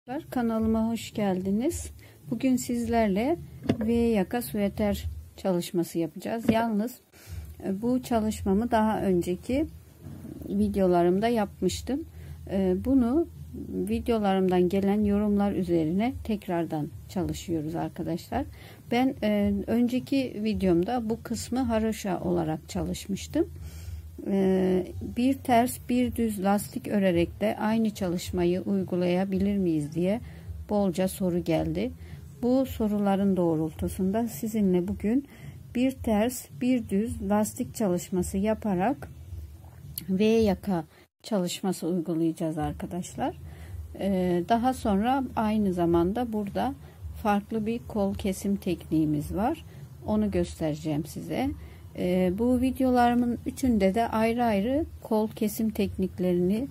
Kanalıma hoş geldiniz. Bugün sizlerle V yaka süveter çalışması yapacağız. Yalnız bu çalışmamı daha önceki videolarımda yapmıştım. Bunu videolarımdan gelen yorumlar üzerine tekrardan çalışıyoruz arkadaşlar. Ben önceki videomda bu kısmı haroşa olarak çalışmıştım. Bir ters bir düz lastik örerek de aynı çalışmayı uygulayabilir miyiz diye bolca soru geldi. Bu soruların doğrultusunda sizinle bugün bir ters bir düz lastik çalışması yaparak V yaka çalışması uygulayacağız arkadaşlar. Daha sonra aynı zamanda burada farklı bir kol kesim tekniğimiz var. Onu göstereceğim size. Bu videolarımın üçünde de ayrı ayrı kol kesim tekniklerini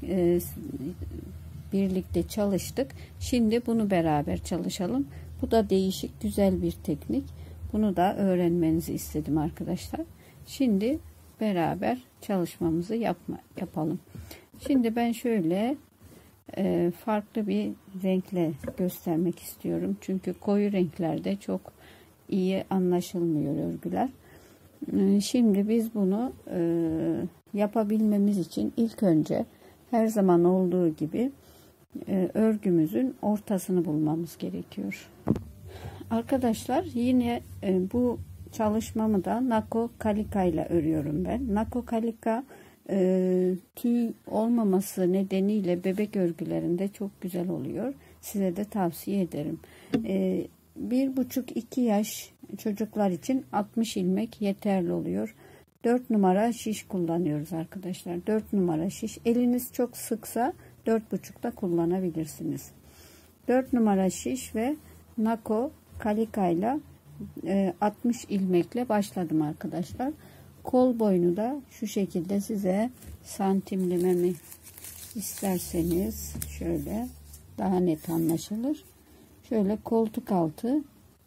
birlikte çalıştık. Şimdi bunu beraber çalışalım. Bu da değişik, güzel bir teknik. Bunu da öğrenmenizi istedim arkadaşlar. Şimdi beraber çalışmamızı yapalım. Şimdi ben şöyle farklı bir renkle göstermek istiyorum. Çünkü koyu renklerde çok iyi anlaşılmıyor örgüler. Şimdi biz bunu yapabilmemiz için ilk önce her zaman olduğu gibi örgümüzün ortasını bulmamız gerekiyor. Arkadaşlar yine bu çalışmamı da Nako Kalika ile örüyorum ben. Nako Kalika tüy olmaması nedeniyle bebek örgülerinde çok güzel oluyor. Size de tavsiye ederim. 1,5-2 yaş çocuklar için 60 ilmek yeterli oluyor. 4 numara şiş kullanıyoruz arkadaşlar. 4 numara şiş. Eliniz çok sıksa 4,5 da kullanabilirsiniz. 4 numara şiş ve Nako Kalika ile 60 ilmekle başladım arkadaşlar. Kol boyunu da şu şekilde size santimlememi isterseniz şöyle daha net anlaşılır. Şöyle koltuk altı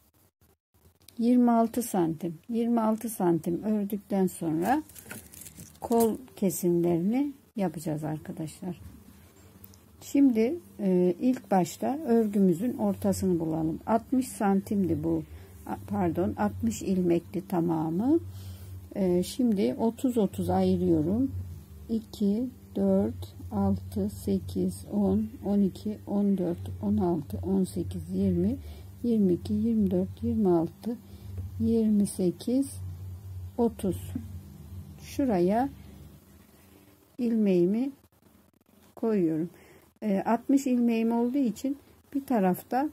26 santim. 26 santim ördükten sonra kol kesimlerini yapacağız arkadaşlar. Şimdi ilk başta örgümüzün ortasını bulalım. 60 santimdi bu. Pardon, 60 ilmekli tamamı. Şimdi 30-30 ayırıyorum. 2, 4, 6, 8, 10, 12, 14, 16, 18, 20, 22, 24, 26, 28, 30. Şuraya ilmeğimi koyuyorum. 60 ilmeğim olduğu için bir tarafta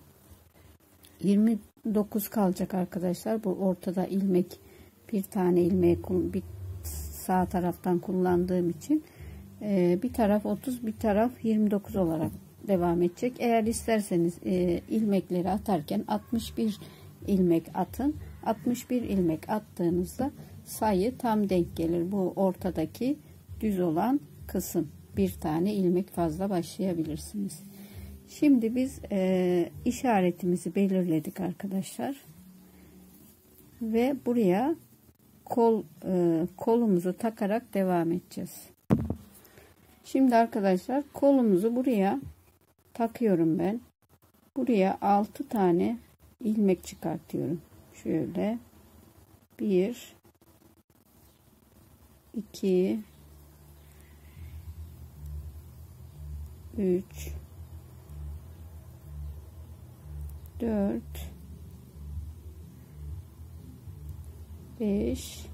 29 kalacak arkadaşlar. Bu ortada ilmek, bir tane ilmeği bir sağ taraftan kullandığım için bir taraf 30 bir taraf 29 olarak devam edecek. Eğer isterseniz ilmekleri atarken 61 ilmek atın. 61 ilmek attığınızda sayı tam denk gelir. Bu ortadaki düz olan kısım. Bir tane ilmek fazla başlayabilirsiniz. Şimdi biz işaretimizi belirledik arkadaşlar. Ve buraya kolumuzu takarak devam edeceğiz. Şimdi arkadaşlar kolumuzu buraya takıyorum ben. Buraya 6 tane ilmek çıkartıyorum. Şöyle 1 2 3 4 5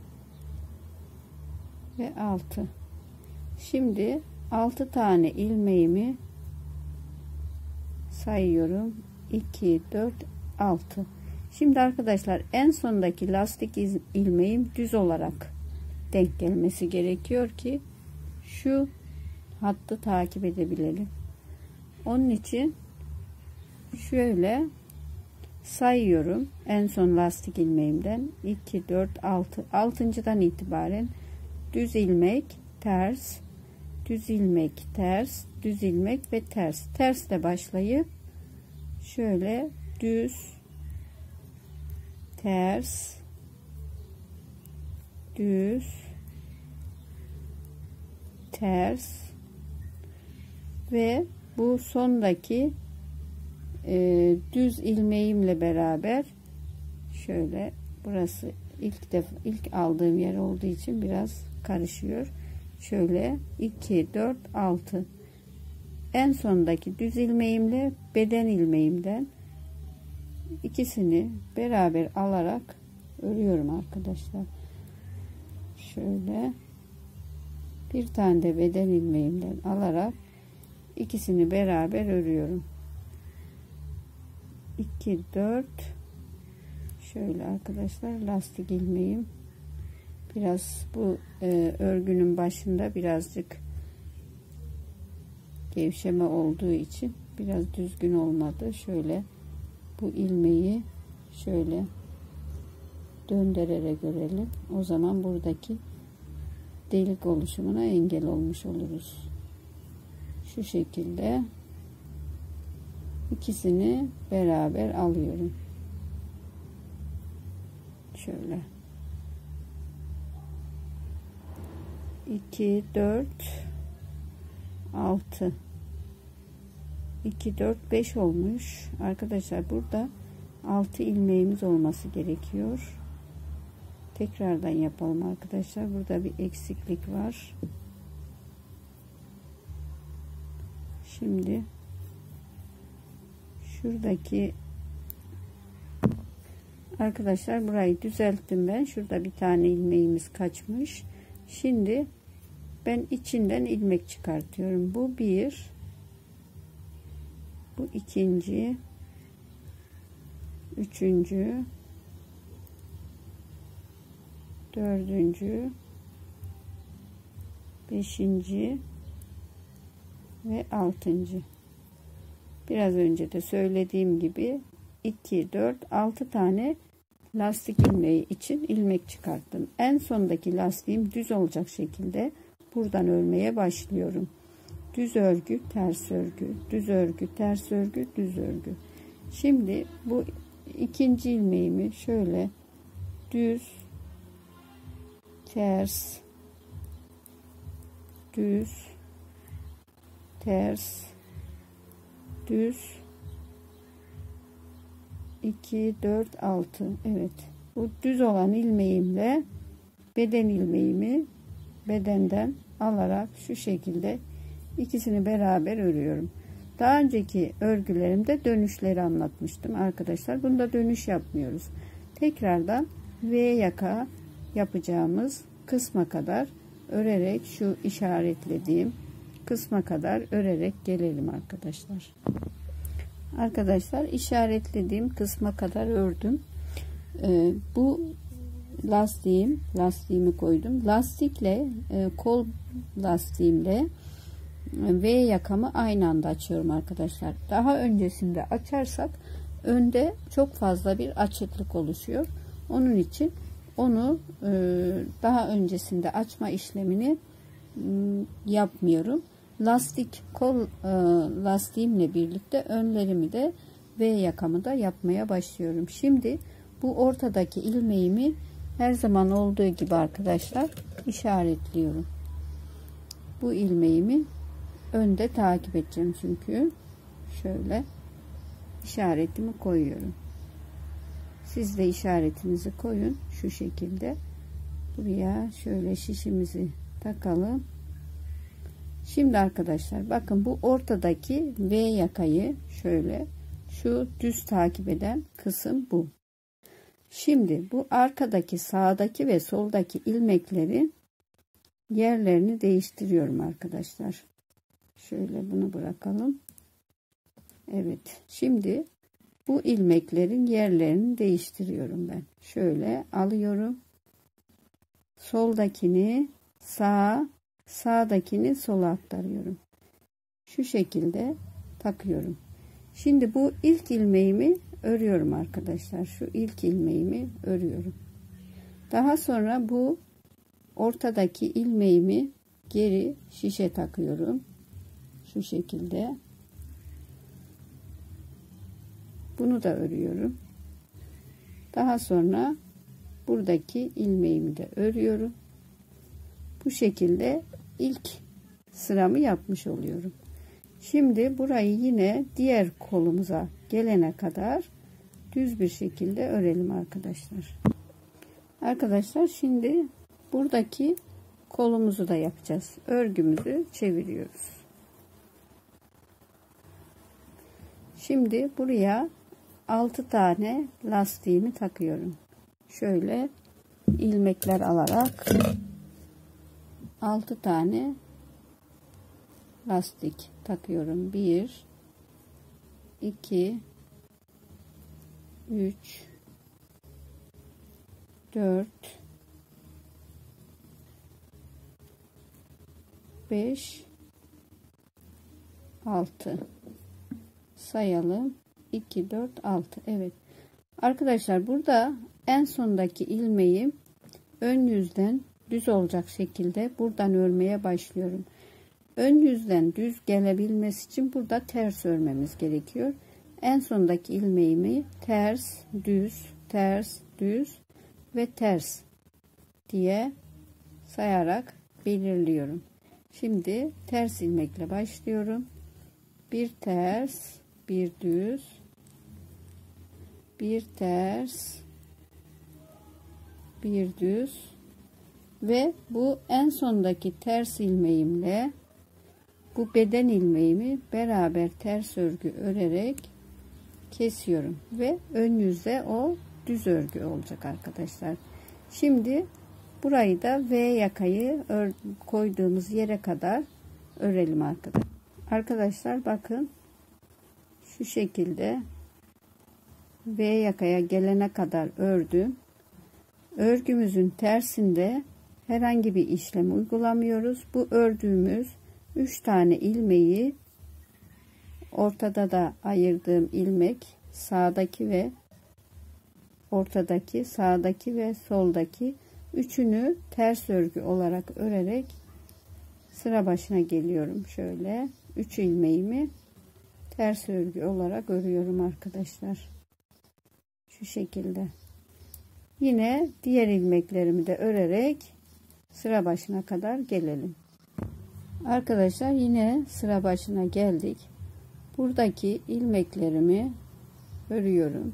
ve 6. Şimdi 6 tane ilmeğimi sayıyorum. 2 4 6. Şimdi arkadaşlar en sondaki lastik ilmeğim düz olarak denk gelmesi gerekiyor ki şu hattı takip edebilelim. Onun için şöyle sayıyorum. En son lastik ilmeğimden 2 4 6. 6.'dan itibaren düz ilmek, ters, düz ilmek, ters, düz ilmek ve ters. Tersle başlayıp şöyle düz, ters, düz, ters ve bu sondaki düz ilmeğimle beraber şöyle, burası ilk aldığım yer olduğu için biraz karışıyor. Şöyle 2 4 6, en sondaki düz ilmeğimle beden ilmeğimden ikisini beraber alarak örüyorum arkadaşlar. Şöyle bir tane de beden ilmeğimden alarak ikisini beraber örüyorum. 2 4, şöyle arkadaşlar, lastik ilmeğim biraz bu örgünün başında birazcık gevşeme olduğu için biraz düzgün olmadı. Şöyle bu ilmeği şöyle döndürerek örelim. O zaman buradaki delik oluşumuna engel olmuş oluruz. Şu şekilde ikisini beraber alıyorum. Şöyle 2 4 6, 2 4 5 olmuş arkadaşlar. Burada 6 ilmeğimiz olması gerekiyor. Tekrardan yapalım arkadaşlar. Burada bir eksiklik var. Şimdi şuradaki arkadaşlar, burayı düzelttim ben. Şurada bir tane ilmeğimiz kaçmış. Şimdi ben içinden ilmek çıkartıyorum. Bu bir, bu ikinci, üçüncü, dördüncü, beşinci ve altıncı. Biraz önce de söylediğim gibi 2 4 6 tane lastik ilmeği için ilmek çıkarttım. En sondaki lastiğim düz olacak şekilde buradan örmeye başlıyorum. Düz örgü, ters örgü, düz örgü, ters örgü, düz örgü. Şimdi bu ikinci ilmeğimi şöyle düz, ters, düz, ters, düz, 2 4 6. Evet, bu düz olan ilmeğimle beden ilmeğimi bedenden alarak şu şekilde ikisini beraber örüyorum. Daha önceki örgülerimde dönüşleri anlatmıştım arkadaşlar. Bunda dönüş yapmıyoruz. Tekrardan V yaka yapacağımız kısma kadar örerek, şu işaretlediğim kısma kadar örerek gelelim arkadaşlar. Arkadaşlar, işaretlediğim kısma kadar ördüm. Bu lastiğimi koydum. Lastikle kol lastiğimle V yakamı aynı anda açıyorum arkadaşlar. Daha öncesinde açarsak önde çok fazla bir açıklık oluşuyor. Onun için onu daha öncesinde açma işlemini yapmıyorum. Kol lastiğimle birlikte önlerimi de V yakamı da yapmaya başlıyorum. Şimdi bu ortadaki ilmeğimi her zaman olduğu gibi arkadaşlar işaretliyorum. Bu ilmeğimi önde takip edeceğim, çünkü şöyle işaretimi koyuyorum. Siz de işaretinizi koyun şu şekilde. Buraya şöyle şişimizi takalım. Şimdi arkadaşlar bakın, bu ortadaki V yakayı şöyle, şu düz takip eden kısım bu. Şimdi bu arkadaki sağdaki ve soldaki ilmeklerin yerlerini değiştiriyorum arkadaşlar. Şöyle bunu bırakalım. Evet, şimdi bu ilmeklerin yerlerini değiştiriyorum ben. Şöyle alıyorum. Soldakini sağa, sağdakini sola aktarıyorum. Şu şekilde takıyorum. Şimdi bu ilk ilmeğimi örüyorum arkadaşlar. Şu ilk ilmeğimi örüyorum. Daha sonra bu ortadaki ilmeğimi geri şişe takıyorum. Şu şekilde. Bunu da örüyorum. Daha sonra buradaki ilmeğimi de örüyorum. Bu şekilde ilk sıramı yapmış oluyorum. Şimdi burayı yine diğer kolumuza gelene kadar düz bir şekilde örelim arkadaşlar. Arkadaşlar şimdi buradaki kolumuzu da yapacağız. Örgümüzü çeviriyoruz. Şimdi buraya 6 tane lastiğimi takıyorum. Şöyle ilmekler alarak 6 tane lastik takıyorum. 1 2 3 4 5 6 sayalım. 2 4 6. Evet arkadaşlar, burada en sondaki ilmeği ön yüzden düz olacak şekilde buradan örmeye başlıyorum. Ön yüzden düz gelebilmesi için burada ters örmemiz gerekiyor. En sondaki ilmeğimi ters düz ters düz ve ters diye sayarak belirliyorum. Şimdi ters ilmekle başlıyorum. Bir ters, bir düz, bir ters, bir düz ve bu en sondaki ters ilmeğimle bu beden ilmeğimi beraber ters örgü örerek kesiyorum ve ön yüzde o düz örgü olacak arkadaşlar. Şimdi burayı da V yakayı koyduğumuz yere kadar örelim arkadaşlar. Arkadaşlar bakın, şu şekilde V yakaya gelene kadar ördüm. Örgümüzün tersinde herhangi bir işlem uygulamıyoruz. Bu ördüğümüz 3 tane ilmeği, ortada da ayırdığım ilmek, sağdaki ve ortadaki, sağdaki ve soldaki üçünü ters örgü olarak örerek sıra başına geliyorum. Şöyle 3 ilmeğimi ters örgü olarak örüyorum arkadaşlar. Şu şekilde. Yine diğer ilmeklerimi de örerek sıra başına kadar gelelim. Arkadaşlar yine sıra başına geldik. Buradaki ilmeklerimi örüyorum.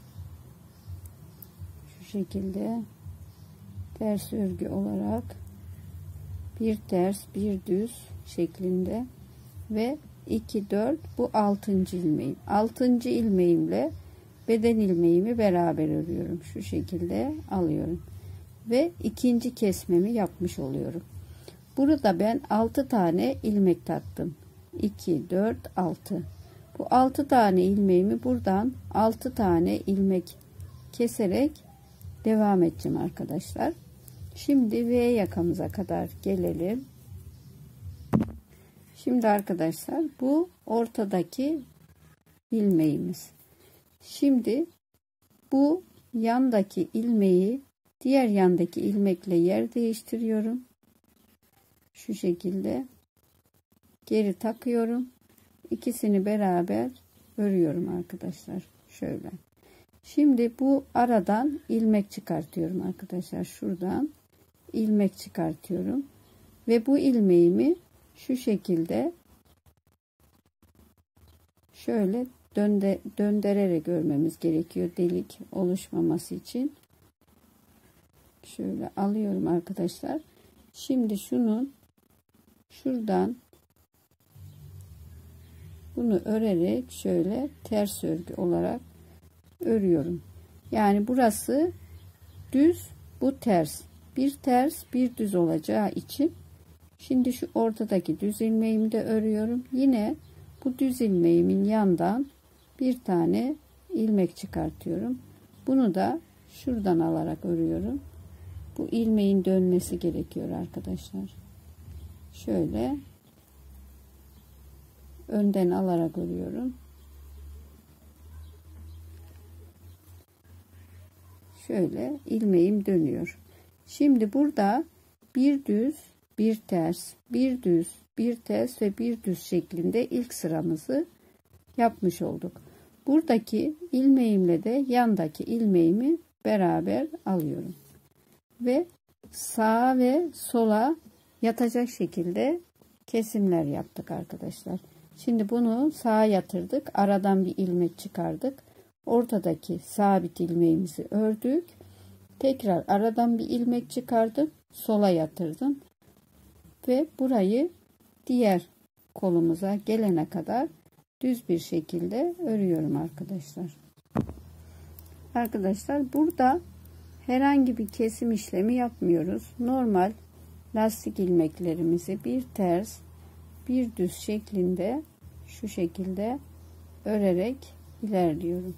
Şu şekilde ters örgü olarak bir ters bir düz şeklinde ve 2 4 bu 6. ilmeğim. 6. ilmeğimle beden ilmeğimi beraber örüyorum. Şu şekilde alıyorum ve ikinci kesmemi yapmış oluyorum. Burada ben 6 tane ilmek taktım. 2 4 6. Bu 6 tane ilmeğimi buradan 6 tane ilmek keserek devam edeceğim arkadaşlar. Şimdi V yakamıza kadar gelelim. Şimdi arkadaşlar bu ortadaki ilmeğimiz. Şimdi bu yandaki ilmeği diğer yandaki ilmekle yer değiştiriyorum. Şu şekilde geri takıyorum. İkisini beraber örüyorum arkadaşlar. Şöyle. Şimdi bu aradan ilmek çıkartıyorum arkadaşlar. Şuradan ilmek çıkartıyorum. Ve bu ilmeğimi şu şekilde şöyle döndürerek örmemiz gerekiyor. Delik oluşmaması için. Şöyle alıyorum arkadaşlar. Şimdi şunun şuradan bunu örerek şöyle ters örgü olarak örüyorum. Yani burası düz, bu ters. Bir ters, bir düz olacağı için şimdi şu ortadaki düz ilmeğimi de örüyorum. Yine bu düz ilmeğimin yandan bir tane ilmek çıkartıyorum. Bunu da şuradan alarak örüyorum. Bu ilmeğin dönmesi gerekiyor arkadaşlar. Şöyle önden alarak örüyorum. Şöyle ilmeğim dönüyor. Şimdi burada bir düz, bir ters, bir düz, bir ters ve bir düz şeklinde ilk sıramızı yapmış olduk. Buradaki ilmeğimle de yandaki ilmeğimi beraber alıyorum. Ve sağa ve sola yatacak şekilde kesimler yaptık arkadaşlar. Şimdi bunu sağa yatırdık. Aradan bir ilmek çıkardık. Ortadaki sabit ilmeğimizi ördük. Tekrar aradan bir ilmek çıkardım. Sola yatırdım. Ve burayı diğer kolumuza gelene kadar düz bir şekilde örüyorum arkadaşlar. Arkadaşlar burada herhangi bir kesim işlemi yapmıyoruz. Normal lastik ilmeklerimizi bir ters bir düz şeklinde şu şekilde örerek ilerliyorum.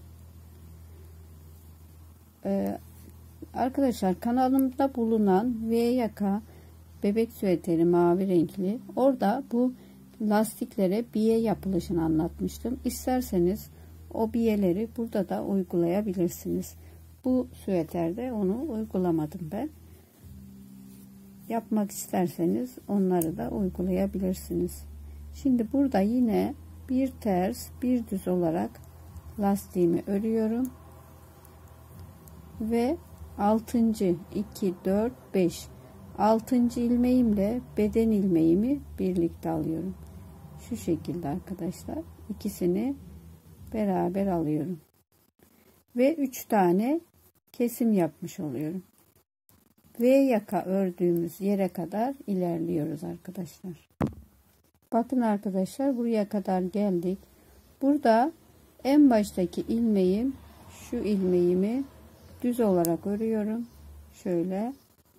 Arkadaşlar kanalımda bulunan V yaka bebek süveteri mavi renkli, orada bu lastiklere biye yapılışını anlatmıştım. İsterseniz o biyeleri burada da uygulayabilirsiniz. Bu süveterde onu uygulamadım ben. Yapmak isterseniz onları da uygulayabilirsiniz. Şimdi burada yine bir ters bir düz olarak lastiğimi örüyorum ve 6. 2 4 5 6. ilmeğimle beden ilmeğimi birlikte alıyorum. Şu şekilde arkadaşlar, ikisini beraber alıyorum ve 3 tane kesim yapmış oluyorum. V yaka ördüğümüz yere kadar ilerliyoruz arkadaşlar. Bakın arkadaşlar, buraya kadar geldik. Burada en baştaki ilmeğim, şu ilmeğimi düz olarak örüyorum. Şöyle.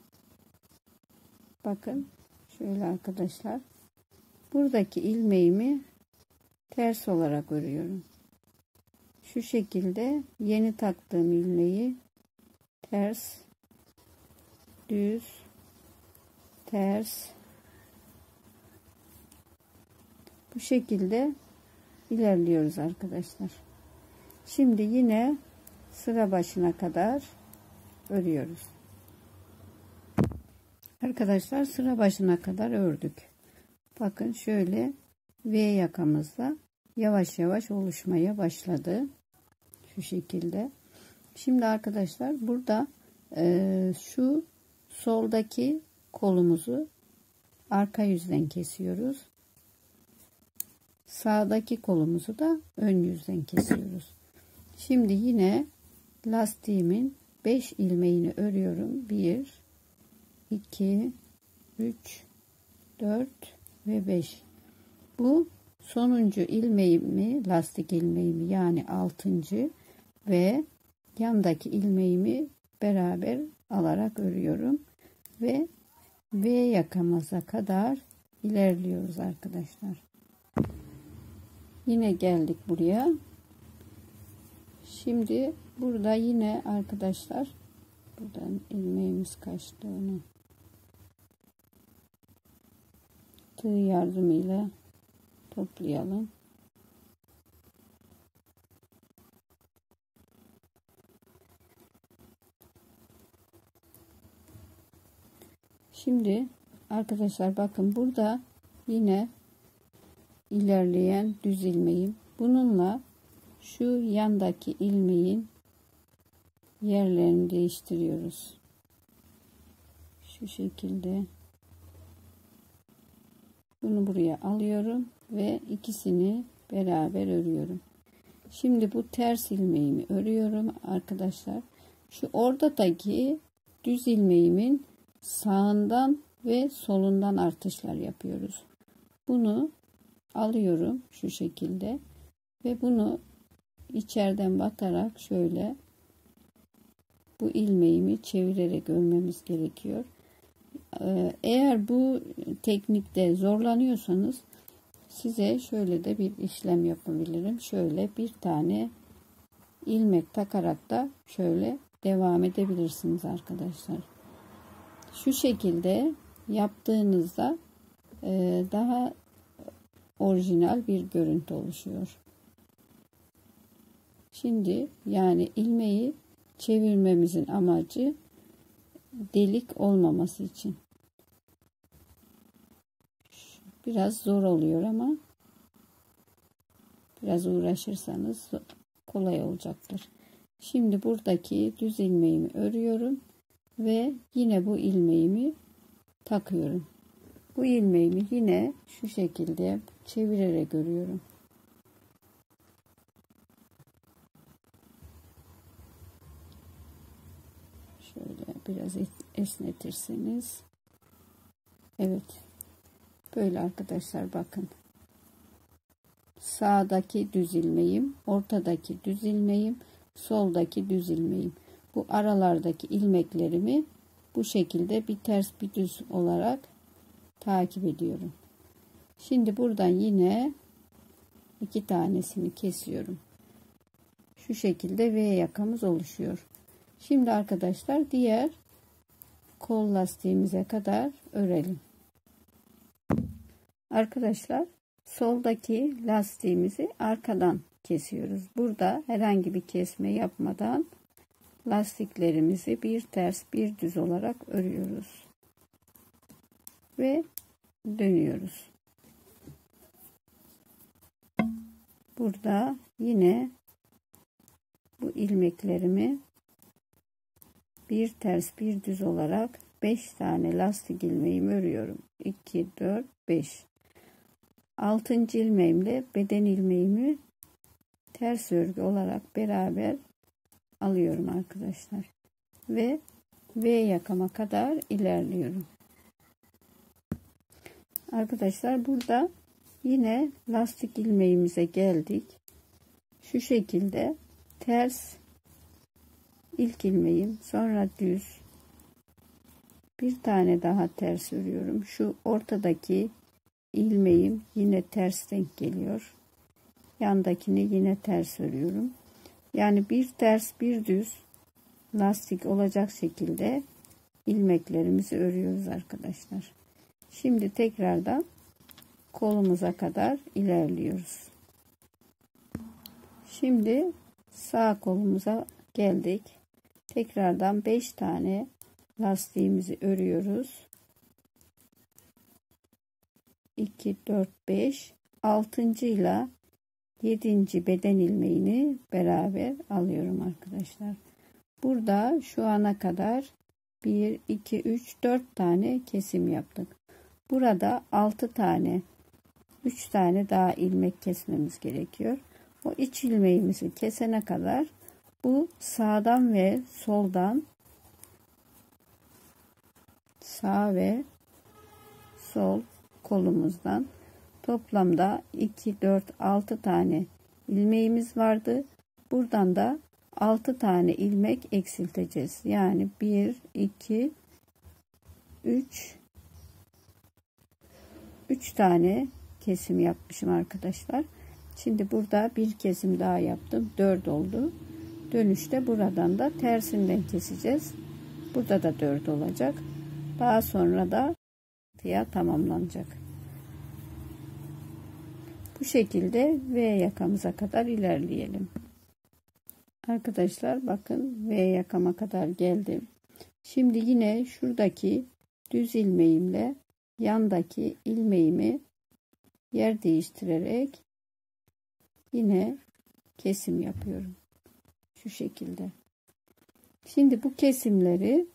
Bakın şöyle arkadaşlar. Buradaki ilmeğimi ters olarak örüyorum. Şu şekilde yeni taktığım ilmeği ters, düz, ters, bu şekilde ilerliyoruz arkadaşlar. Şimdi yine sıra başına kadar örüyoruz. Arkadaşlar sıra başına kadar ördük. Bakın şöyle V yakamızda yavaş yavaş oluşmaya başladı. Şu şekilde. Şimdi arkadaşlar burada şu soldaki kolumuzu arka yüzden kesiyoruz. Sağdaki kolumuzu da ön yüzden kesiyoruz. Şimdi yine lastiğimin 5 ilmeğini örüyorum. 1 2 3 4 ve 5. Bu sonuncu ilmeğimi, lastik ilmeğimi, yani 6. ve yandaki ilmeğimi beraber alarak örüyorum ve V yakamıza kadar ilerliyoruz arkadaşlar. Yine geldik buraya. Şimdi burada yine arkadaşlar, buradan ilmeğimiz kaçtı, onu tığ yardımıyla toplayalım. Şimdi arkadaşlar bakın, burada yine ilerleyen düz ilmeğim. Bununla şu yandaki ilmeğin yerlerini değiştiriyoruz. Şu şekilde bunu buraya alıyorum ve ikisini beraber örüyorum. Şimdi bu ters ilmeğimi örüyorum arkadaşlar. Şu oradaki düz ilmeğimin sağından ve solundan artışlar yapıyoruz. Bunu alıyorum şu şekilde ve bunu içeriden batarak şöyle bu ilmeğimi çevirerek örmemiz gerekiyor. Eğer bu teknikte zorlanıyorsanız size şöyle de bir işlem yapabilirim. Şöyle bir tane ilmek takarak da şöyle devam edebilirsiniz arkadaşlar. Şu şekilde yaptığınızda daha orijinal bir görüntü oluşuyor. Şimdi yani ilmeği çevirmemizin amacı delik olmaması için. Biraz zor oluyor ama biraz uğraşırsanız kolay olacaktır. Şimdi buradaki düz ilmeğimi örüyorum ve yine bu ilmeğimi takıyorum. Bu ilmeğimi yine şu şekilde çevirerek örüyorum. Şöyle biraz esnetirseniz. Evet. Böyle arkadaşlar bakın. Sağdaki düz ilmeğim, ortadaki düz ilmeğim, soldaki düz ilmeğim. Bu aralardaki ilmeklerimi bu şekilde bir ters bir düz olarak takip ediyorum. Şimdi buradan yine 2 tanesini kesiyorum. Şu şekilde V yakamız oluşuyor. Şimdi arkadaşlar diğer kol lastiğimize kadar örelim. Arkadaşlar soldaki lastiğimizi arkadan kesiyoruz. Burada herhangi bir kesme yapmadan lastiklerimizi bir ters bir düz olarak örüyoruz. Ve dönüyoruz. Burada yine bu ilmeklerimi bir ters bir düz olarak 5 tane lastik ilmeğimi örüyorum. 2 4 5. 6. ilmeğimle beden ilmeğimi ters örgü olarak beraber alıyorum arkadaşlar. Ve V yakama kadar ilerliyorum. Arkadaşlar burada yine lastik ilmeğimize geldik. Şu şekilde ters ilk ilmeğim, sonra düz, bir tane daha ters örüyorum. Şu ortadaki ilmeğim yine ters denk geliyor. Yandakini yine ters örüyorum. Yani bir ters bir düz lastik olacak şekilde ilmeklerimizi örüyoruz arkadaşlar. Şimdi tekrardan kolumuza kadar ilerliyoruz. Şimdi sağ kolumuza geldik. Tekrardan 5 tane lastiğimizi örüyoruz. 2 4 5 6. ile 7. beden ilmeğini beraber alıyorum arkadaşlar. Burada şu ana kadar 1 2 3 4 tane kesim yaptık. Burada 6 tane 3 tane daha ilmek kesmemiz gerekiyor. O iç ilmeğimizi kesene kadar bu sağdan ve soldan, sağ ve sol kolumuzdan toplamda 2 4 6 tane ilmeğimiz vardı. Buradan da 6 tane ilmek eksilteceğiz. Yani 1 2 3 tane kesim yapmışım arkadaşlar. Şimdi burada bir kesim daha yaptım. 4 oldu. Dönüşte buradan da tersinden keseceğiz. Burada da 4 olacak. Daha sonra da tamamlanacak. Bu şekilde V yakamıza kadar ilerleyelim. Arkadaşlar bakın V yakama kadar geldim. Şimdi yine şuradaki düz ilmeğimle yandaki ilmeğimi yer değiştirerek yine kesim yapıyorum. Şu şekilde. Şimdi bu kesimleri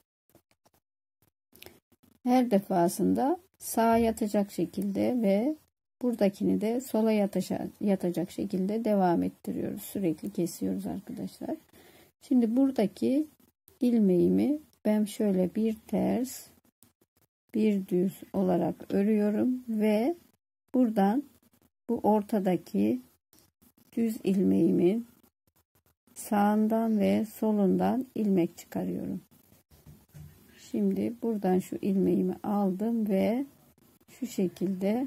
her defasında sağa yatacak şekilde ve buradakini de sola yatacak şekilde devam ettiriyoruz. Sürekli kesiyoruz arkadaşlar. Şimdi buradaki ilmeğimi ben şöyle bir ters bir düz olarak örüyorum ve buradan bu ortadaki düz ilmeğimin sağından ve solundan ilmek çıkarıyorum. Şimdi buradan şu ilmeğimi aldım ve şu şekilde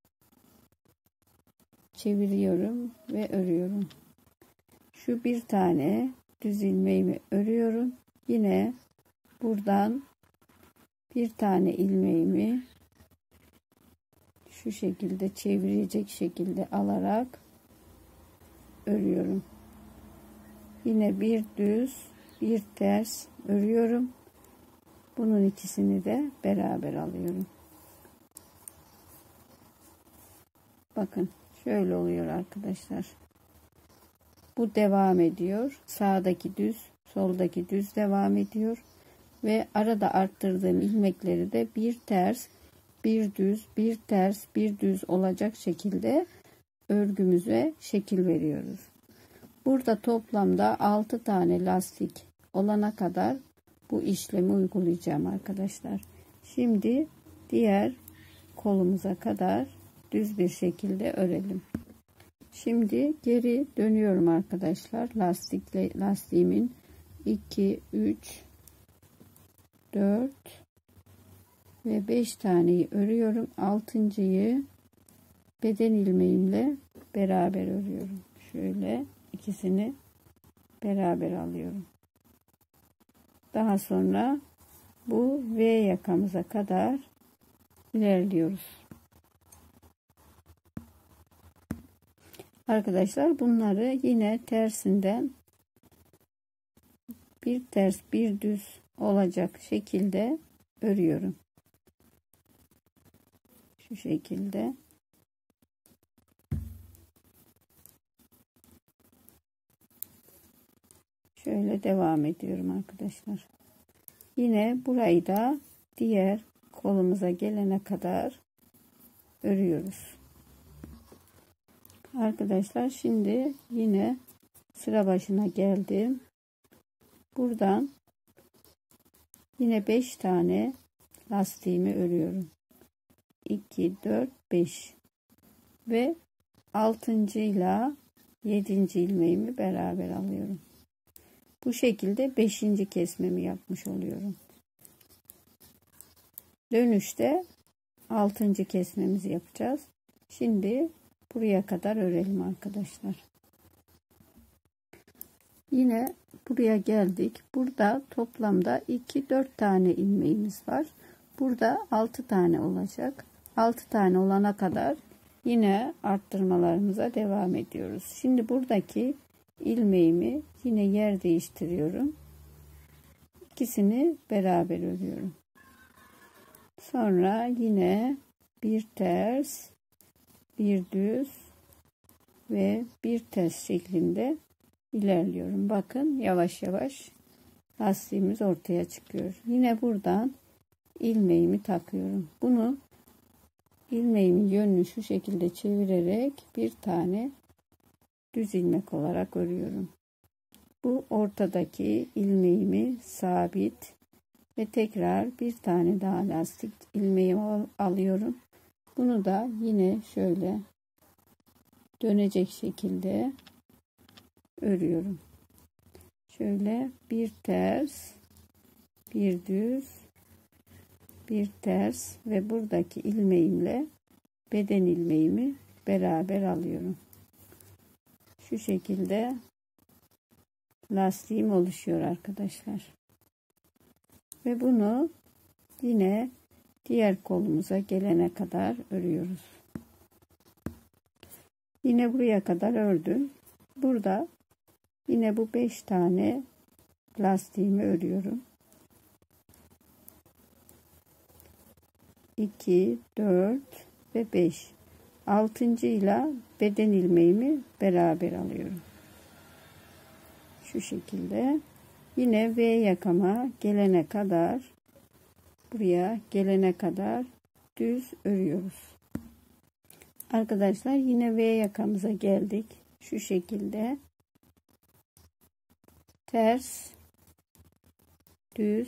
çeviriyorum ve örüyorum. Şu bir tane düz ilmeğimi örüyorum. Yine buradan bir tane ilmeğimi şu şekilde çevirecek şekilde alarak örüyorum. Yine bir düz bir ters örüyorum. Bunun ikisini de beraber alıyorum. Bakın şöyle oluyor arkadaşlar. Bu devam ediyor. Sağdaki düz, soldaki düz devam ediyor. Ve arada arttırdığım ilmekleri de bir ters, bir düz, bir ters, bir düz olacak şekilde örgümüze şekil veriyoruz. Burada toplamda 6 tane lastik olana kadar bu işlemi uygulayacağım arkadaşlar. Şimdi diğer kolumuza kadar düz bir şekilde örelim. Şimdi geri dönüyorum arkadaşlar. Lastiğimin 2, 3, 4 ve 5 taneyi örüyorum. 6.'yı beden ilmeğimle beraber örüyorum. Şöyle ikisini beraber alıyorum. Daha sonra bu V yakamıza kadar ilerliyoruz. Arkadaşlar bunları yine tersinden bir ters bir düz olacak şekilde örüyorum. Şu şekilde. Şöyle devam ediyorum arkadaşlar. Yine burayı da diğer kolumuza gelene kadar örüyoruz. Arkadaşlar şimdi yine sıra başına geldim. Buradan yine 5 tane lastiğimi örüyorum. 2, 4, 5 ve 6. ile 7. ilmeğimi beraber alıyorum. Bu şekilde 5. kesmemi yapmış oluyorum. Dönüşte 6. kesmemizi yapacağız. Şimdi buraya kadar örelim arkadaşlar. Yine buraya geldik. Burada toplamda 2-4 tane ilmeğimiz var. Burada 6 tane olacak. 6 tane olana kadar yine arttırmalarımıza devam ediyoruz. Şimdi buradaki ilmeğimi yine yer değiştiriyorum. İkisini beraber örüyorum. Sonra yine bir ters, bir düz ve bir ters şeklinde ilerliyorum. Bakın yavaş yavaş lastiğimiz ortaya çıkıyor. Yine buradan ilmeğimi takıyorum. Bunu ilmeğimin yönünü şu şekilde çevirerek bir tane düz ilmek olarak örüyorum. Bu ortadaki ilmeğimi sabit ve tekrar bir tane daha lastik ilmeğimi alıyorum. Bunu da yine şöyle dönecek şekilde örüyorum. Şöyle bir ters, bir düz, bir ters ve buradaki ilmeğimle beden ilmeğimi beraber alıyorum. Şu şekilde lastiğim oluşuyor arkadaşlar. Ve bunu yine diğer kolumuza gelene kadar örüyoruz. Yine buraya kadar ördüm. Burada yine bu 5 tane lastiğimi örüyorum. 2, 4 ve 5. 6. ile beden ilmeğimi beraber alıyorum. Şu şekilde. Yine V yakama gelene kadar, buraya gelene kadar düz örüyoruz. Arkadaşlar yine V yakamıza geldik. Şu şekilde ters, düz,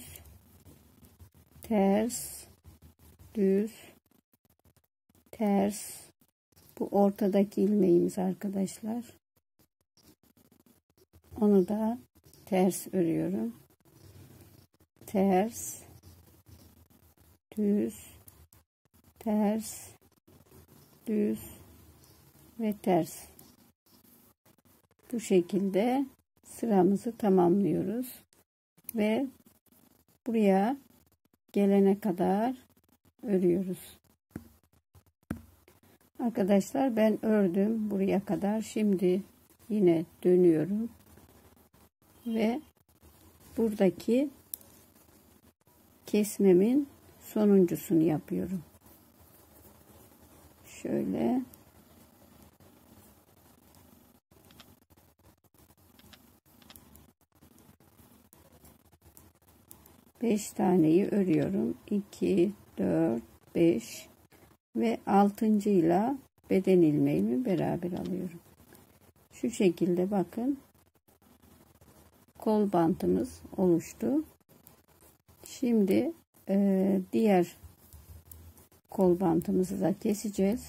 ters, düz, ters. Bu ortadaki ilmeğimiz arkadaşlar. Onu da ters örüyorum. Ters, düz, ters, düz ve ters. Bu şekilde sıramızı tamamlıyoruz ve buraya gelene kadar örüyoruz. Arkadaşlar ben ördüm buraya kadar. Şimdi yine dönüyorum ve buradaki kesmemin sonuncusunu yapıyorum. Şöyle beş taneyi örüyorum. 2, 4, 5 ve 6. ile beden ilmeğimi beraber alıyorum. Şu şekilde bakın, kol bantımız oluştu. Şimdi diğer kol bantımızı da keseceğiz.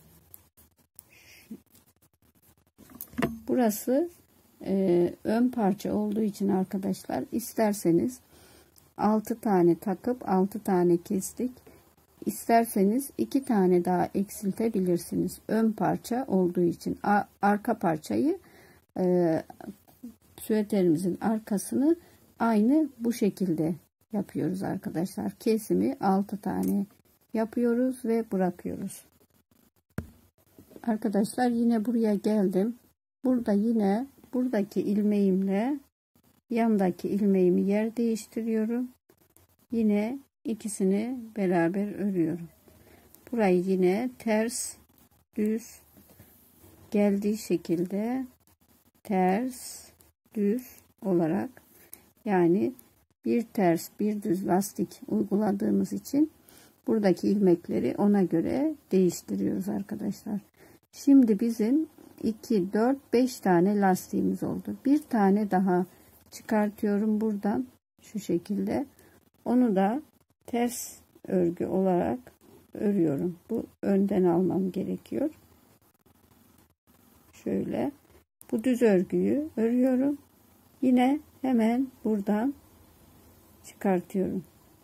Burası ön parça olduğu için arkadaşlar, isterseniz 6 tane takıp 6 tane kestik. İsterseniz 2 tane daha eksiltebilirsiniz. Ön parça olduğu için arka parçayı, süveterimizin arkasını aynı bu şekilde yapıyoruz arkadaşlar. Kesimi 6 tane yapıyoruz ve bırakıyoruz. Arkadaşlar yine buraya geldim. Burada yine buradaki ilmeğimle yandaki ilmeğimi yer değiştiriyorum. Yine ikisini beraber örüyorum. Burayı yine ters düz geldiği şekilde ters düz olarak, yani bir ters bir düz lastik uyguladığımız için buradaki ilmekleri ona göre değiştiriyoruz arkadaşlar. Şimdi bizim 2, 4, 5 tane lastiğimiz oldu. Bir tane daha çıkartıyorum buradan şu şekilde. Onu da ters örgü olarak örüyorum. Bu önden almam gerekiyor. Şöyle bu düz örgüyü örüyorum. Yine hemen buradan çıkartıyorum.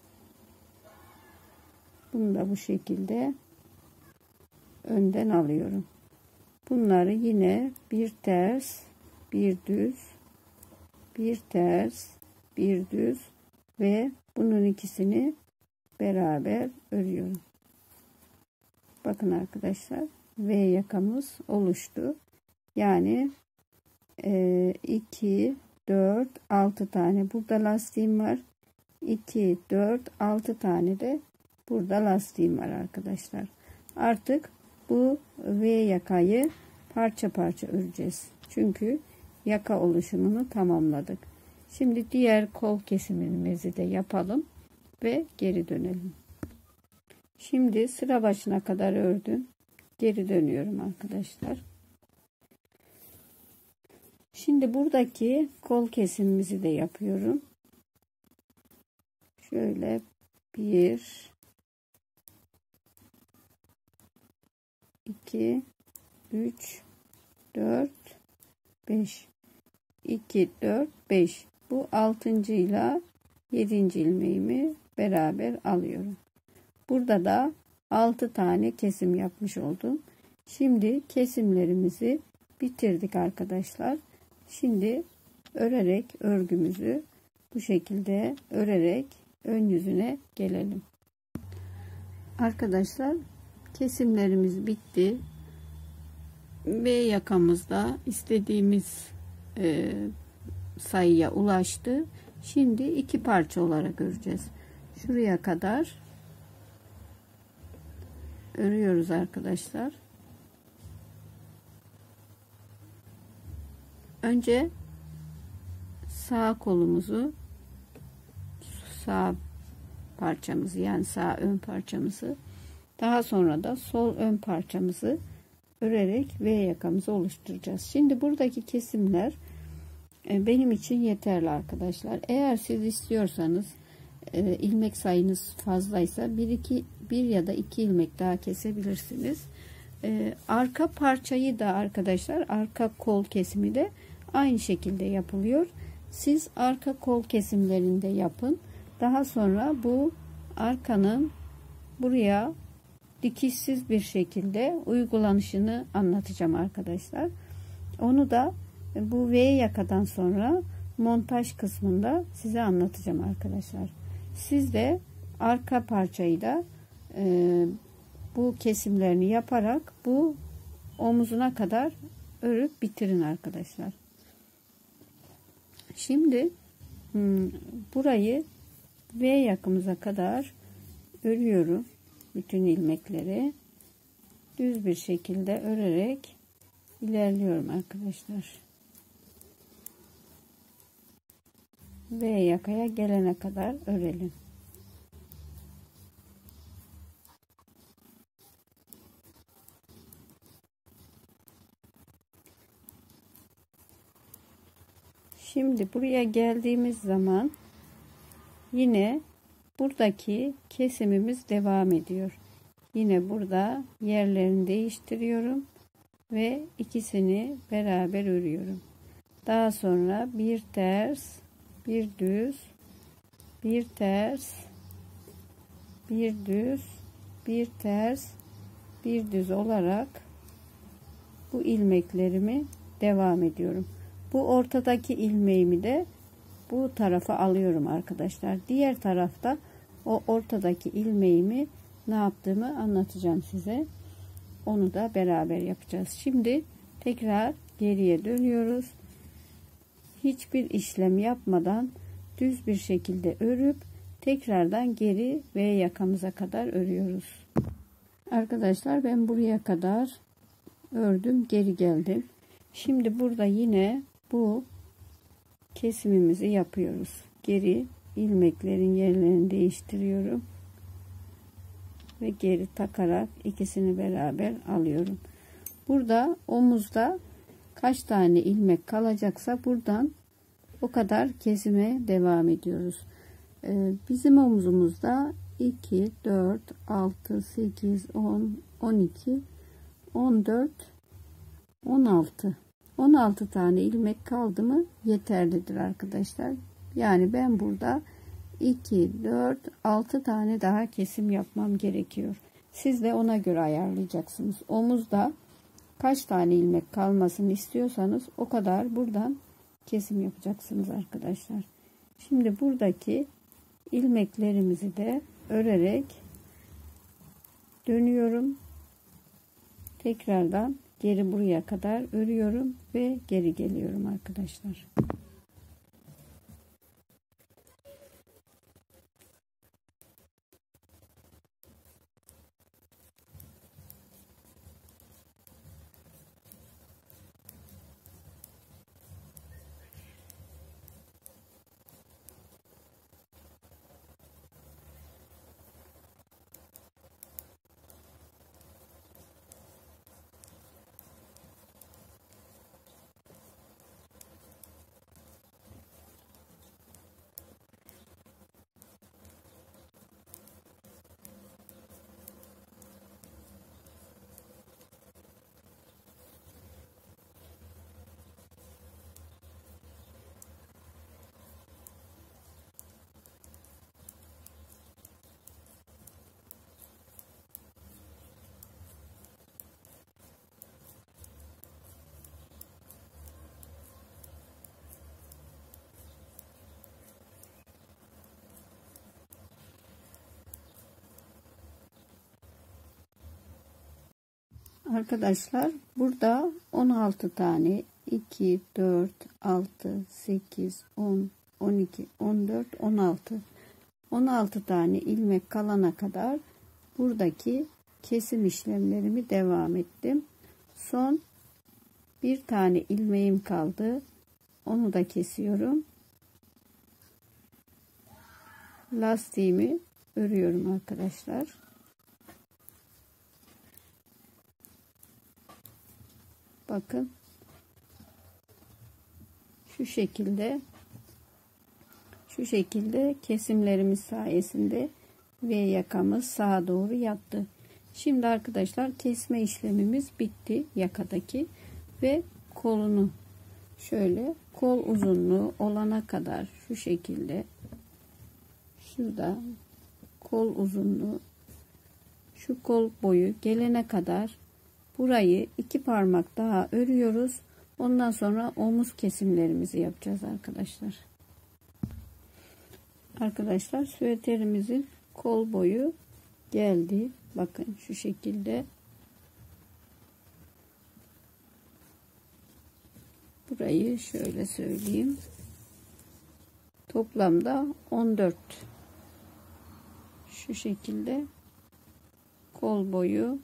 Bunu da bu şekilde önden alıyorum. Bunları yine bir ters, bir düz, bir ters, bir düz ve bunun ikisini beraber örüyorum. Bakın arkadaşlar, V yakamız oluştu. Yani 2, 4, 6 tane burada lastiğim var. 2, 4, 6 tane de burada lastiğim var arkadaşlar. Artık bu V yakayı parça parça öreceğiz. Çünkü yaka oluşumunu tamamladık. Şimdi diğer kol kesimimizi de yapalım ve geri dönelim. Şimdi sıra başına kadar ördüm. Geri dönüyorum arkadaşlar. Şimdi buradaki kol kesimimizi de yapıyorum. Şöyle 1, 2, 3, 4, 5. 2, 4, 5. Bu 6. ile 7. ilmeğimi beraber alıyorum. Burada da 6 tane kesim yapmış oldum. Şimdi kesimlerimizi bitirdik arkadaşlar. Şimdi örerek örgümüzü bu şekilde örerek ön yüzüne gelelim. Arkadaşlar kesimlerimiz bitti. V yakamızda istediğimiz sayıya ulaştı. Şimdi 2 parça olarak öreceğiz. Şuraya kadar örüyoruz arkadaşlar. Önce sağ kolumuzu, sağ parçamızı, yani sağ ön parçamızı, daha sonra da sol ön parçamızı örerek V yakamızı oluşturacağız. Şimdi buradaki kesimler benim için yeterli arkadaşlar. Eğer siz istiyorsanız, ilmek sayınız fazlaysa bir ya da 2 ilmek daha kesebilirsiniz. Arka parçayı da arkadaşlar, arka kol kesimi de aynı şekilde yapılıyor. Siz arka kol kesimlerinde yapın. Daha sonra bu arkanın buraya dikişsiz bir şekilde uygulanışını anlatacağım arkadaşlar. Onu da bu V yakadan sonra montaj kısmında size anlatacağım arkadaşlar. Siz de arka parçayı da bu kesimlerini yaparak bu omuzuna kadar örüp bitirin arkadaşlar. Şimdi burayı V yakamıza kadar örüyorum. Bütün ilmekleri düz bir şekilde örerek ilerliyorum arkadaşlar. V yakaya gelene kadar örelim. Şimdi buraya geldiğimiz zaman yine buradaki kesimimiz devam ediyor. Yine burada yerlerini değiştiriyorum ve ikisini beraber örüyorum. Daha sonra bir ters, bir düz, bir ters, bir düz, bir ters, bir düz olarak bu ilmeklerimi devam ediyorum. Bu ortadaki ilmeğimi de bu tarafa alıyorum arkadaşlar. Diğer tarafta o ortadaki ilmeğimi ne yaptığımı anlatacağım size. Onu da beraber yapacağız. Şimdi tekrar geriye dönüyoruz. Hiçbir işlem yapmadan düz bir şekilde örüp tekrardan geri ve yakamıza kadar örüyoruz. Arkadaşlar ben buraya kadar ördüm, geri geldim. Şimdi burada yine bu kesimimizi yapıyoruz. Geri ilmeklerin yerlerini değiştiriyorum ve geri takarak ikisini beraber alıyorum. Burada omuzda kaç tane ilmek kalacaksa buradan o kadar kesime devam ediyoruz. Bizim omuzumuzda 2, 4, 6, 8, 10, 12, 14, 16 tane ilmek kaldı mı yeterlidir arkadaşlar. Yani ben burada 2, 4, 6 tane daha kesim yapmam gerekiyor. Siz de ona göre ayarlayacaksınız. Omuzda kaç tane ilmek kalmasını istiyorsanız o kadar buradan kesim yapacaksınız arkadaşlar. Şimdi buradaki ilmeklerimizi de örerek dönüyorum. Tekrardan geri buraya kadar örüyorum ve geri geliyorum arkadaşlar. Arkadaşlar burada 16 tane 2, 4, 6, 8, 10, 12, 14, 16 tane ilmek kalana kadar buradaki kesim işlemlerimi devam ettim. Son bir tane ilmeğim kaldı. Onu da kesiyorum. Lastiğimi örüyorum arkadaşlar. Bakın şu şekilde kesimlerimiz sayesinde ve yakamız sağa doğru yattı. Şimdi arkadaşlar kesme işlemimiz bitti yakadaki ve kolunu şöyle kol uzunluğu olana kadar şu şekilde şurada kol uzunluğu şu kol boyu gelene kadar burayı 2 parmak daha örüyoruz. Ondan sonra omuz kesimlerimizi yapacağız arkadaşlar. Arkadaşlar süveterimizin kol boyu geldi. Bakın şu şekilde. Burayı şöyle söyleyeyim. Toplamda 14. Şu şekilde kol boyu.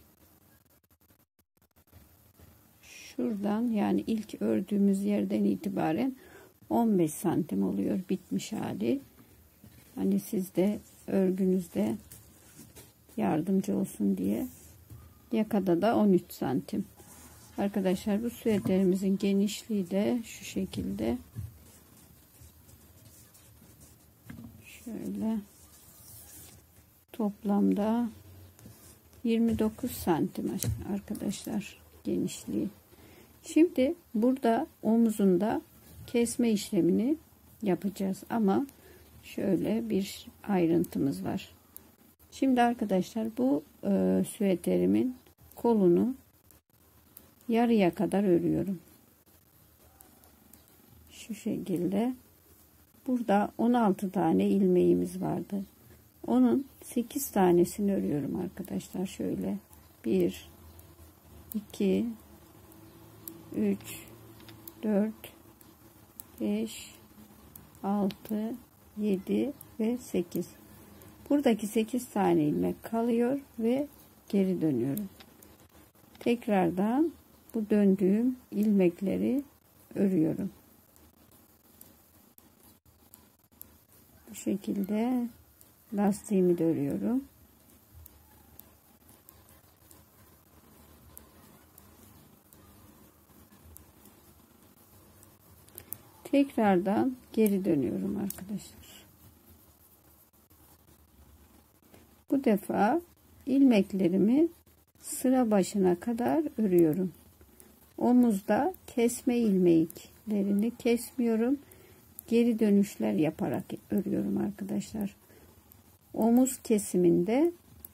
Şuradan yani ilk ördüğümüz yerden itibaren 15 santim oluyor bitmiş hali. Hani siz de örgünüzde yardımcı olsun diye. Yakada da 13 santim. Arkadaşlar bu süveterimizin genişliği de şu şekilde. Şöyle toplamda 29 santim arkadaşlar genişliği. Şimdi burada omuzunda kesme işlemini yapacağız ama şöyle bir ayrıntımız var. Şimdi arkadaşlar bu süveterimin kolunu yarıya kadar örüyorum. Şu şekilde. Burada 16 tane ilmeğimiz vardı. Onun 8 tanesini örüyorum arkadaşlar. Şöyle 1 2 3 4 5 6 7 ve 8. Buradaki 8 tane ilmek kalıyor ve geri dönüyorum. Tekrardan bu döndüğüm ilmekleri örüyorum. Bu şekilde lastiğimi de örüyorum. Tekrardan geri dönüyorum arkadaşlar. Bu defa ilmeklerimi sıra başına kadar örüyorum. Omuzda kesme ilmeklerini kesmiyorum. Geri dönüşler yaparak örüyorum arkadaşlar. Omuz kesiminde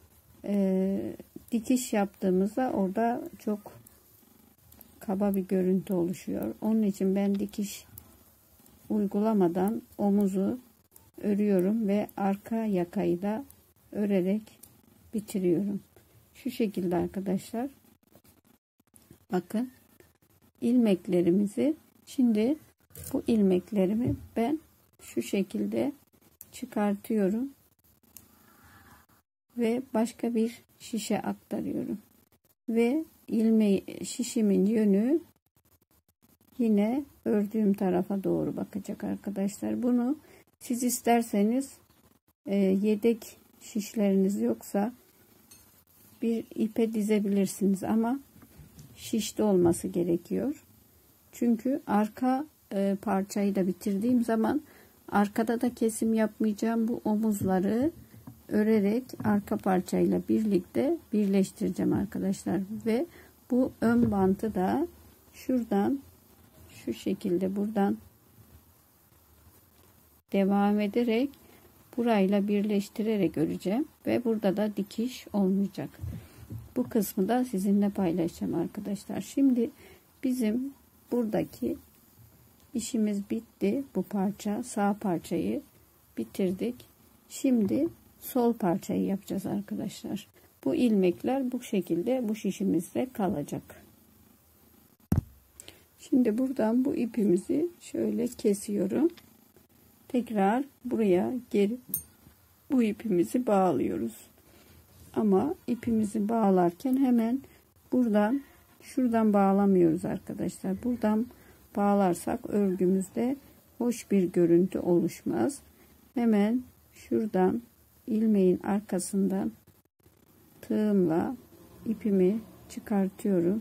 dikiş yaptığımızda orada çok kaba bir görüntü oluşuyor. Onun için ben dikiş uygulamadan omuzu örüyorum ve arka yakayı da örerek bitiriyorum. Şu şekilde arkadaşlar. Bakın ilmeklerimizi, şimdi bu ilmeklerimi ben şu şekilde çıkartıyorum ve başka bir şişe aktarıyorum ve şişimin yönü yine ördüğüm tarafa doğru bakacak arkadaşlar. Bunu siz isterseniz yedek şişleriniz yoksa bir ipe dizebilirsiniz ama şişli olması gerekiyor. Çünkü arka parçayı da bitirdiğim zaman arkada da kesim yapmayacağım. Bu omuzları örerek arka parçayla birlikte birleştireceğim arkadaşlar. Ve bu ön bantı da şuradan şu şekilde buradan devam ederek burayla birleştirerek öreceğim ve burada da dikiş olmayacak. Bu kısmı da sizinle paylaşacağım arkadaşlar. Şimdi bizim buradaki işimiz bitti. Bu parça, sağ parçayı bitirdik. Şimdi sol parçayı yapacağız arkadaşlar. Bu ilmekler bu şekilde bu şişimizde kalacak. Şimdi buradan bu ipimizi şöyle kesiyorum. Tekrar buraya geri bu ipimizi bağlıyoruz. Ama ipimizi bağlarken hemen şuradan bağlamıyoruz arkadaşlar. Buradan bağlarsak örgümüzde hoş bir görüntü oluşmaz. Hemen şuradan ilmeğin arkasından tığımla ipimi çıkartıyorum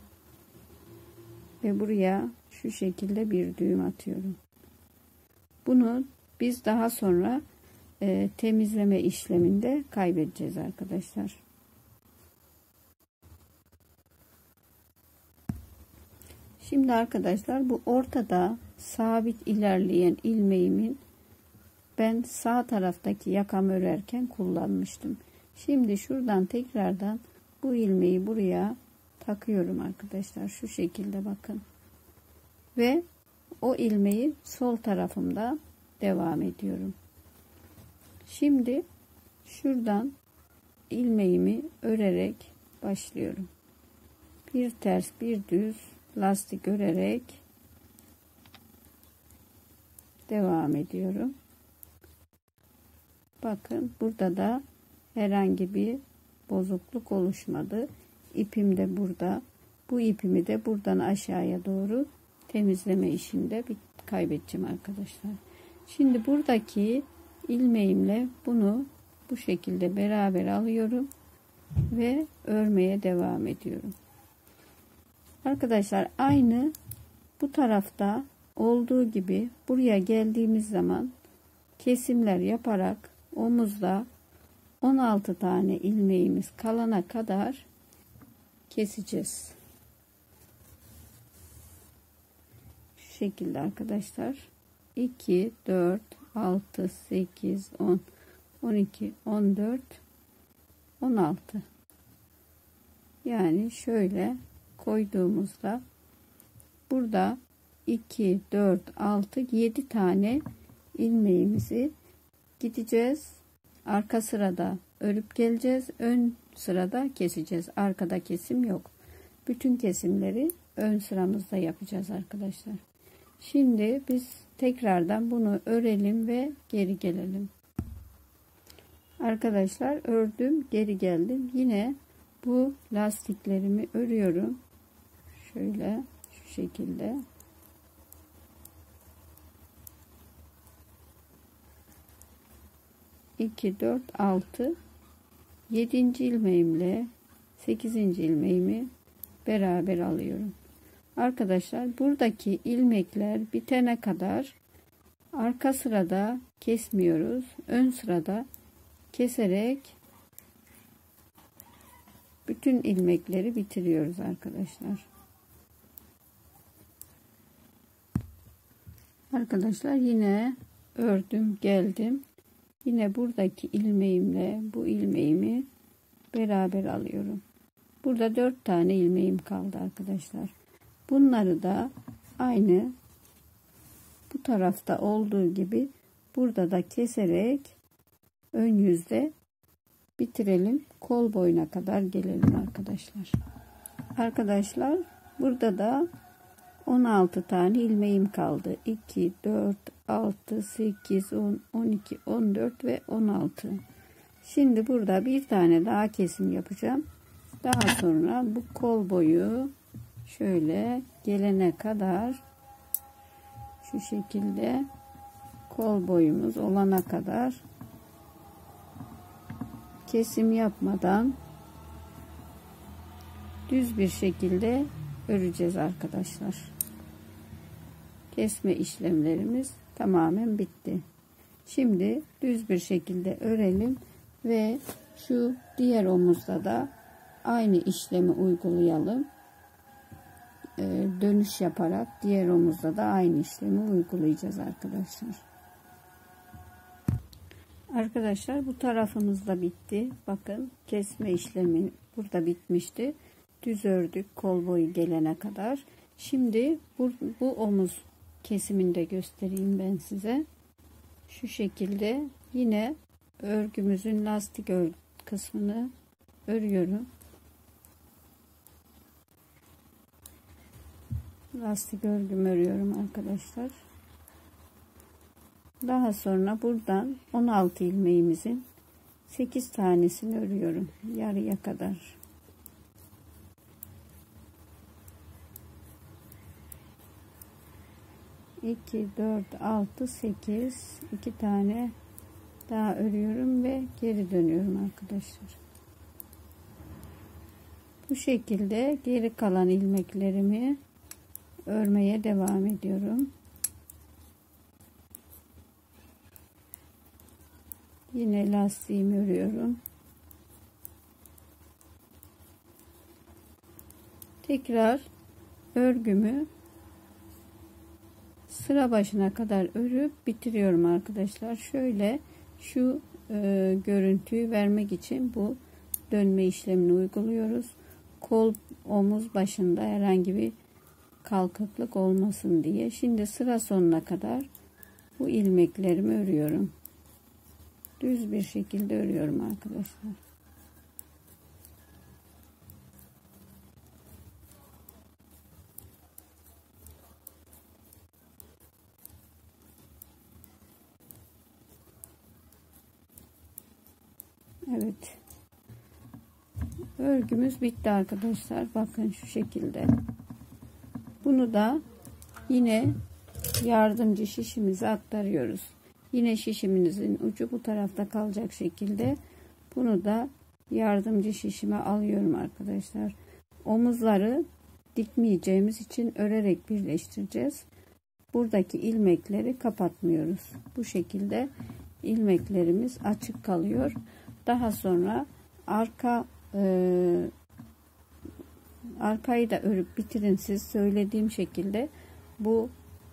ve buraya şu şekilde bir düğüm atıyorum. Bunu biz daha sonra temizleme işleminde kaybedeceğiz arkadaşlar. Şimdi arkadaşlar bu ortada sabit ilerleyen ilmeğimin ben sağ taraftaki yakamı örerken kullanmıştım. Şimdi şuradan tekrardan bu ilmeği buraya takıyorum arkadaşlar. Şu şekilde bakın. Ve o ilmeği sol tarafımda devam ediyorum. Şimdi şuradan ilmeğimi örerek başlıyorum. Bir ters bir düz lastik örerek devam ediyorum. Bakın burada da herhangi bir bozukluk oluşmadı. İpim de burada. Bu ipimi de buradan aşağıya doğru temizleme işinde kaybedeceğim arkadaşlar. Şimdi buradaki ilmeğimle bunu bu şekilde beraber alıyorum ve örmeye devam ediyorum. Arkadaşlar aynı bu tarafta olduğu gibi buraya geldiğimiz zaman kesimler yaparak omuzda 16 tane ilmeğimiz kalana kadar keseceğiz. Şu şekilde arkadaşlar. 2, 4, 6, 8, 10, 12, 14, 16. Yani şöyle koyduğumuzda burada 2, 4, 6, 7 tane ilmeğimizi gideceğiz. Arka sırada örüp geleceğiz. Ön sırada keseceğiz. Arkada kesim yok. Bütün kesimleri ön sıramızda yapacağız arkadaşlar. Şimdi biz tekrardan bunu örelim ve geri gelelim. Arkadaşlar ördüm, geri geldim. Yine bu lastiklerimi örüyorum. Şöyle şu şekilde. İki, 4, 6, 7. ilmeğimle 8. ilmeğimi beraber alıyorum. Arkadaşlar buradaki ilmekler bitene kadar arka sırada kesmiyoruz. Ön sırada keserek bütün ilmekleri bitiriyoruz arkadaşlar. Arkadaşlar yine ördüm, geldim. Yine buradaki ilmeğimle bu ilmeğimi beraber alıyorum. Burada 4 tane ilmeğim kaldı arkadaşlar. Bunları da aynı bu tarafta olduğu gibi burada da keserek ön yüzde bitirelim. Kol boyuna kadar gelelim arkadaşlar. Arkadaşlar burada da 16 tane ilmeğim kaldı. 2, 4, 6, 8, 10, 12, 14 ve 16. Şimdi burada bir tane daha kesim yapacağım. Daha sonra bu kol boyu şöyle gelene kadar şu şekilde kol boyumuz olana kadar kesim yapmadan düz bir şekilde öreceğiz arkadaşlar. Kesme işlemlerimiz tamamen bitti. Şimdi düz bir şekilde örelim ve şu diğer omuzda da aynı işlemi uygulayalım. Dönüş yaparak diğer omuzda da aynı işlemi uygulayacağız arkadaşlar. Arkadaşlar bu tarafımız da bitti. Bakın kesme işlemi burada bitmişti. Düz ördük kol boyu gelene kadar. Şimdi bu omuz kesimini de göstereyim ben size. Şu şekilde yine örgümüzün lastik kısmını örüyorum. Lastik örgümü örüyorum arkadaşlar. Daha sonra buradan 16 ilmeğimizin 8 tanesini örüyorum yarıya kadar. İki, 4, 6, 8, 2 tane daha örüyorum ve geri dönüyorum arkadaşlar. Bu şekilde geri kalan ilmeklerimi örmeye devam ediyorum. Yine lastiğimi örüyorum. Tekrar örgümü sıra başına kadar örüp bitiriyorum arkadaşlar. Şöyle şu görüntüyü vermek için bu dönme işlemini uyguluyoruz. Kol omuz başında herhangi bir kalkıklık olmasın diye. Şimdi sıra sonuna kadar bu ilmeklerimi örüyorum. Düz bir şekilde örüyorum arkadaşlar. Evet. Örgümüz bitti arkadaşlar. Bakın şu şekilde. Bunu da yine yardımcı şişimize aktarıyoruz. Yine şişimizin ucu bu tarafta kalacak şekilde bunu da yardımcı şişime alıyorum arkadaşlar. Omuzları dikmeyeceğimiz için örerek birleştireceğiz. Buradaki ilmekleri kapatmıyoruz. Bu şekilde ilmeklerimiz açık kalıyor. Daha sonra arkayı da örüp bitirin siz söylediğim şekilde. Bu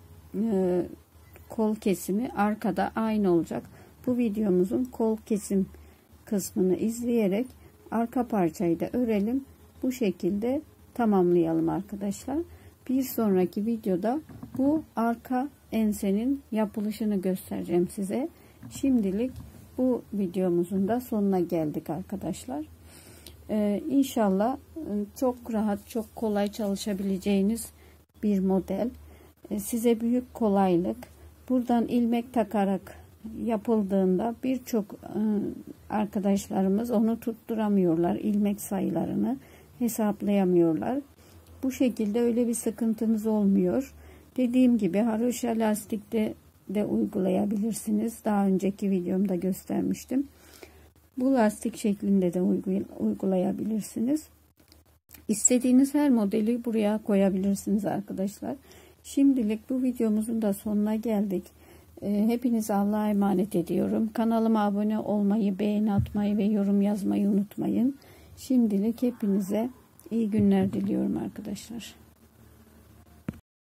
kol kesimi arkada aynı olacak. Bu videomuzun kol kesim kısmını izleyerek arka parçayı da örelim. Bu şekilde tamamlayalım arkadaşlar. Bir sonraki videoda bu arka ensenin yapılışını göstereceğim size. Şimdilik bu videomuzun da sonuna geldik arkadaşlar. İnşallah çok rahat, çok kolay çalışabileceğiniz bir model. Size büyük kolaylık. Buradan ilmek takarak yapıldığında birçok arkadaşlarımız onu tutturamıyorlar. İlmek sayılarını hesaplayamıyorlar. Bu şekilde öyle bir sıkıntınız olmuyor. Dediğim gibi haroşa lastikte de uygulayabilirsiniz. Daha önceki videomda göstermiştim. Bu lastik şeklinde de uygulayabilirsiniz. İstediğiniz her modeli buraya koyabilirsiniz arkadaşlar. Şimdilik bu videomuzun da sonuna geldik. Hepinize Allah'a emanet ediyorum. Kanalıma abone olmayı, beğeni atmayı ve yorum yazmayı unutmayın. Şimdilik hepinize iyi günler diliyorum arkadaşlar.